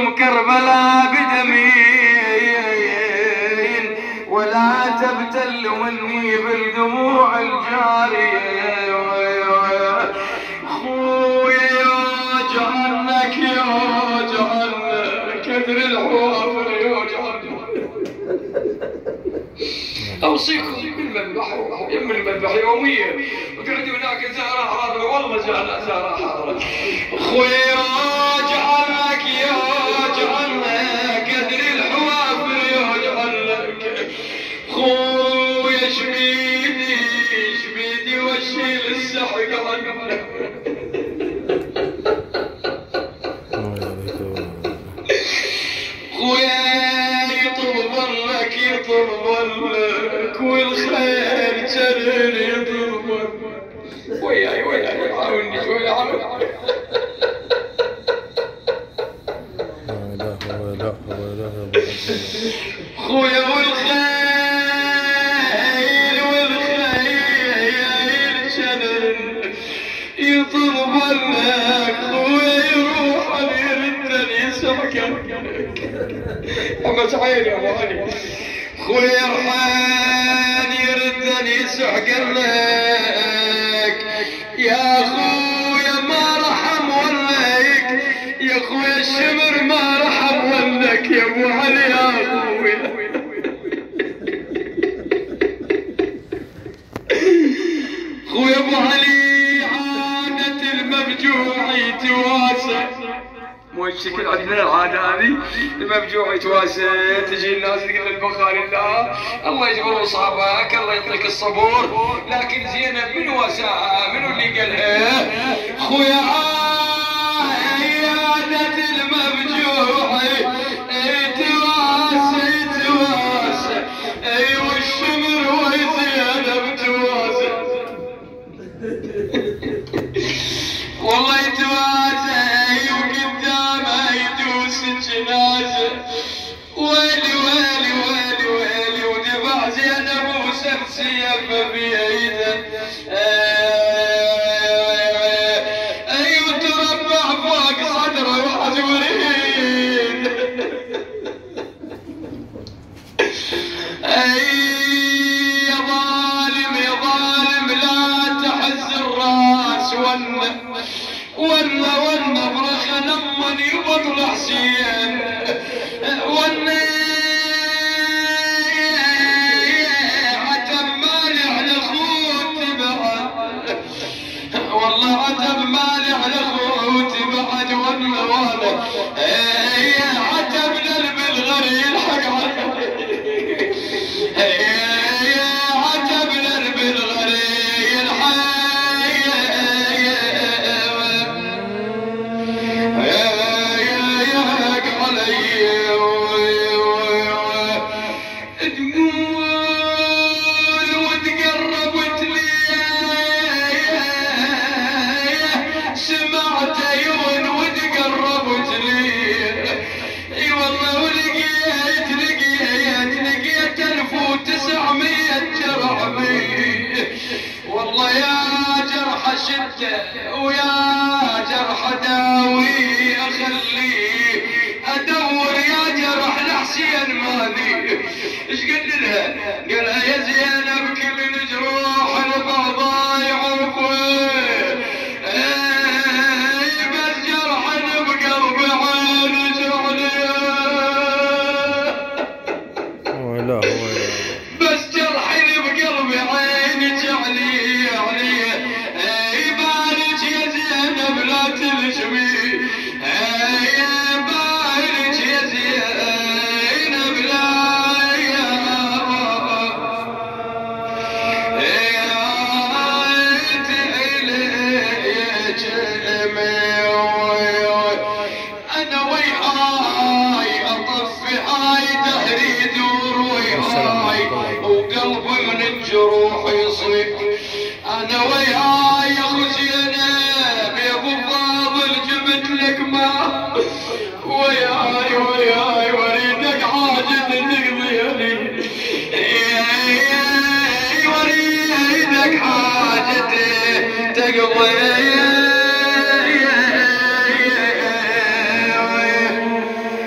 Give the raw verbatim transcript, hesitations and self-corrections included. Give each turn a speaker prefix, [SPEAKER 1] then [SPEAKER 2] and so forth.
[SPEAKER 1] ام كربلاء بدمين ولا تبتل مني بالدموع الجارية. خويا يا جهنك يا جهنك كدر الحوافر يا جهنك. اوصيكم بالمذبح يم المذبح يوميا وقعدوا هناك زهره حاضره والله زهره حاضره. خويا جعلك يا جعلك كدر الحوافر يا جعلك. خويا شبيدي شبيدي واشيل السحق عنك. خويا يطلب لك يطلب لك والخير جرر يطلب وياي وياي عاوني شوي عاوني. خويا والخيل والخيل جرر يطلب لك. خويا يروح يردني يسحقك أمس عيني يا ابو علي. خويا رحان يردني يسحق لك يا خويا ما رحم ولك يا خويا الشمر ما رحم ولك يا ابو علي يا خويا. خويا ابو علي عادة المفجوع يتواسى مو الشكل عندنا العاده هذه المفجوع يتواسى تجي الناس تقول البخاري لا الله يجبر اصابك الله يعطيك الصبور. لكن زينب من واساها منو اللي قالها؟ خويا عادة المفجوع يتواسى يتواسى اي والشمر وزينب تواسى والله يتواسى جنازة. ويلي ويلي ويلي ويلي ودفع زينب وسلسية بيده اي وتربع فوق صدره وحد وريد اي يا ظالم يا ظالم لا تحز الراس ولا ولا ولا برخ لمن يبطل حسين ولا عتب مالي على خوتي بعد والله عتب مالي على خوتي بعد ولا ولا عتب قلب الغري يلحق عتب قلب الغري يلحق والله يا جرح شدة ويا جرح داوي اخليه ادور يا جرح لحسين مالي. ايش قلت لها؟ قالها يا زينب كل الجروح البضايع وين بس جرح بقلب عيني جعليه ولا ولا بس جرح بقلب عيني جعليه عليه يبارك يا زينب لا تلجمي يبارك يا زينب لا انا وياي اطفي هاي دهري يدور وياي وقلبي من الجروح يصيح. انا وياي يا اخو زينب يا ابو فاضل جبت لك ماء وياي وياي وريدك حاجه تقضيها لي وريدك حاجه تقضيها